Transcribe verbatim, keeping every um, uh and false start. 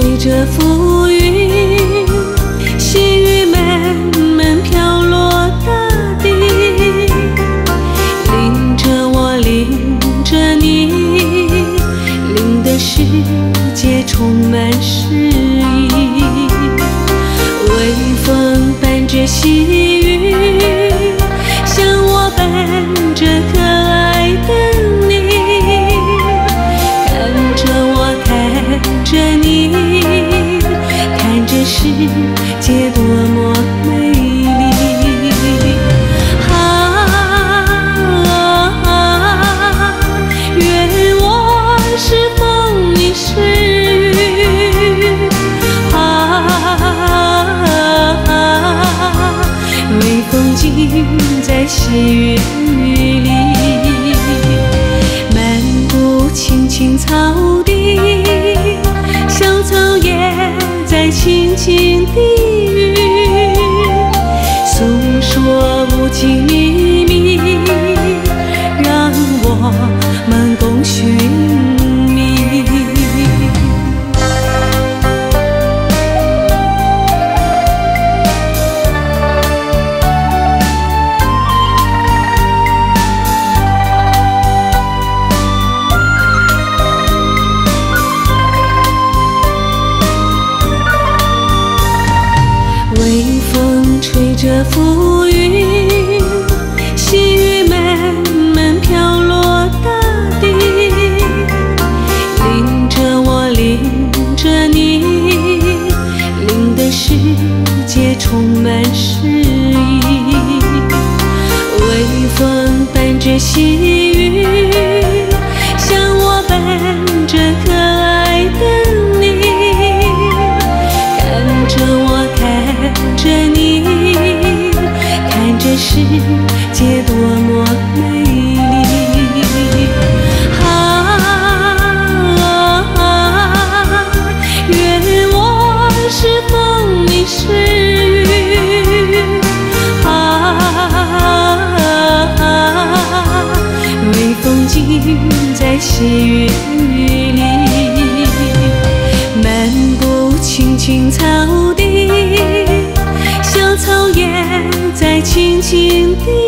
吹着浮云，细雨慢慢飘落大地，淋着我，淋着你，淋的世界充满诗意。微风伴着细雨，像我伴着可爱的你，看着我，看着你，看着世界多么美丽。啊，愿我是风，你是雨。啊，微风尽在细雨里，漫步青青草地，小草也在轻轻低语，诉说无尽秘密，让我们共寻觅。微风吹着浮云，细雨慢慢飘落大地，淋着我，淋着你，淋的世界充满诗意。微风伴着细雨，像我伴着可爱的你，看着我，看着你，看着世界多么美丽。啊，愿我是风，你是雨。啊，微风尽在细雨里，漫步青青草地，小草也在轻轻地